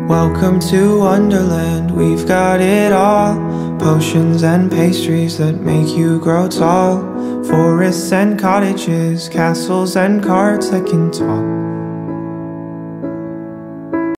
Welcome to Wonderland, we've got it all. Potions and pastries that make you grow tall. Forests and cottages, castles and carts that can talk.